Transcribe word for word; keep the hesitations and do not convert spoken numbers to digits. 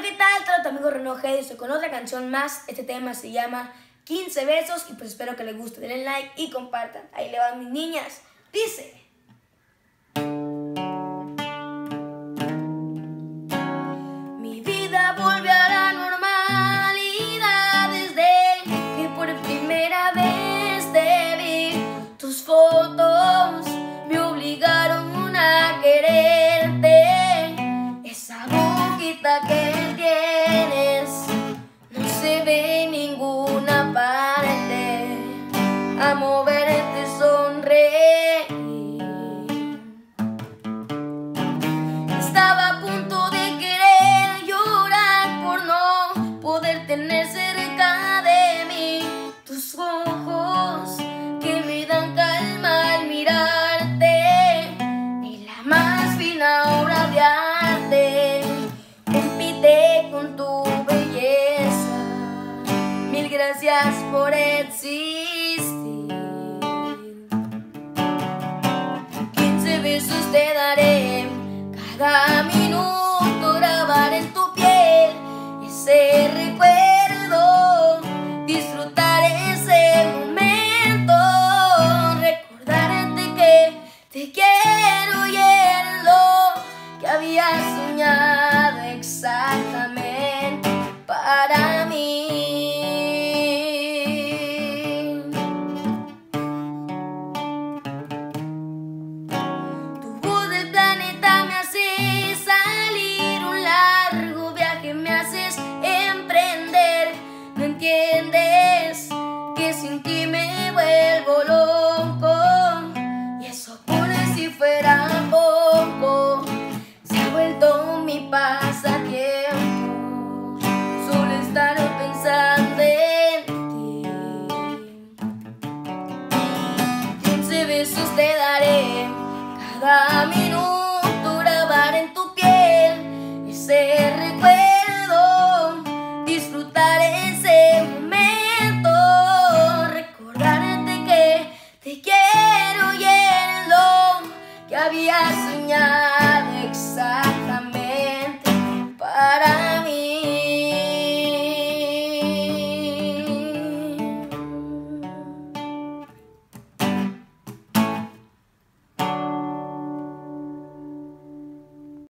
¿qué tal? Todo tu amigo Reno G. Estoy con otra canción más. Este tema se llama quince besos y pues espero que les guste. Denle like y compartan. Ahí le van mis niñas. Dice: mi vida volvió a la normalidad desde que por primera vez te vi. Tus fotos me obligaron a quererte. Esa boquita que tienes no se ve en ninguna parte. A moverte sonreír. Estaba a punto de querer llorar por no poder tener cerca de mí tus ojos que me dan calma al mirarte. Ni la más fina obra de arte compite con tu belleza. Mil gracias por existir. Quince besos te daré, cada minuto grabar en tu piel ese recuerdo, disfrutar ese momento, recordarte que te quiero y es lo que había soñado exactamente para mí. Tu voz del planeta me hace salir un largo viaje, me haces emprender. No entiendes que sin ti me vuelvo loco, y eso por si fuera poco se ha vuelto mi pasatiempo, solo estar pensando en ti. Quince besos te daré, cada minuto grabar en tu piel ese